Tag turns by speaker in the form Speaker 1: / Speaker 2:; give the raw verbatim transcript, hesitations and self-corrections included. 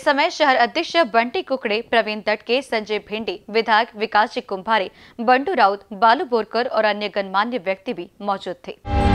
Speaker 1: इस समय शहर अध्यक्ष बंटी कुकड़े, प्रवीण तटके, संजय भिंडी, विधायक विकास जी कुंभारे, बंडू राउत, बालू बोरकर और अन्य गणमान्य व्यक्ति भी मौजूद थे।